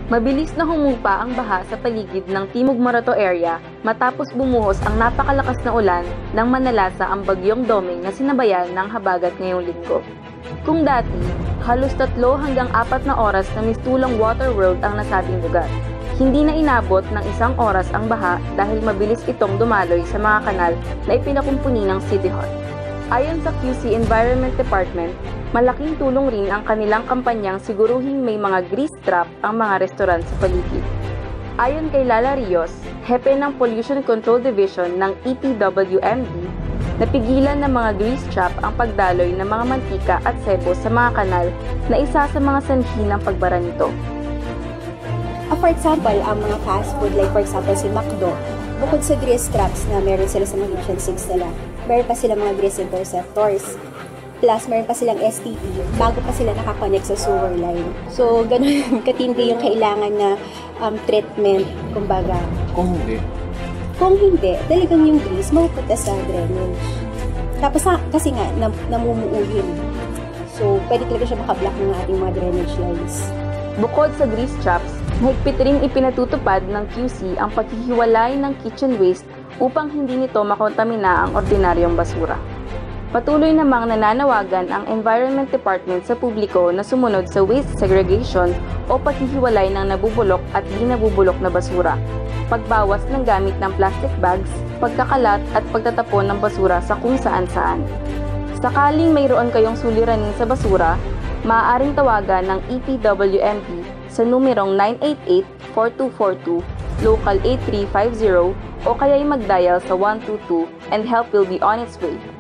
Mabilis na humupa ang baha sa paligid ng Timog Morato area matapos bumuhos ang napakalakas na ulan nang manalasa ang bagyong Doming na sinabayan ng habagat ngayong linggo. Kung dati, halos 3 hanggang 4 na oras na mistulang water world ang nasabing lugar. Hindi na inabot ng 1 oras ang baha dahil mabilis itong dumaloy sa mga kanal na ipinakumpuni ng City Hall. Ayon sa QC Environment Department, malaking tulong rin ang kanilang kampanyang siguruhing may mga grease trap ang mga restaurant sa paligid. Ayon kay Lala Rios, hepe ng Pollution Control Division ng EPWMD, napigilan ng mga grease trap ang pagdaloy ng mga mantika at sebo sa mga kanal na isa sa mga sanhi ng pagbara nito. For example, ang mga fast food like for example si McDo, bukod sa grease traps na meron sila sa mga kitchen sinks nila, meron pa sila mga grease interceptors. Plus, meron pa silang STP bago pa sila nakakonect sa sewer line. So, ganun katindi yung kailangan na treatment, kumbaga. Kung hindi? Kung hindi, talagang yung grease mapupunta sa drainage. Tapos, kasi nga, namumuuhin. So, pwede talaga siya makablock ng ating mga drainage lines. Bukod sa grease traps, mahigpit ring ipinatutupad ng QC ang paghihiwalay ng kitchen waste upang hindi nito makontamina ang ordinaryong basura. Patuloy namang nananawagan ang Environment Department sa publiko na sumunod sa waste segregation o paghihiwalay ng nabubulok at di nabubulok na basura, pagbawas ng gamit ng plastic bags, pagkakalat at pagtatapon ng basura sa kung saan-saan. Sakaling mayroon kayong suliranin sa basura, maaaring tawagan ng EPWMD sa numerong 988-4242, local 8350 o kaya'y mag-dial sa 122 and help will be on its way.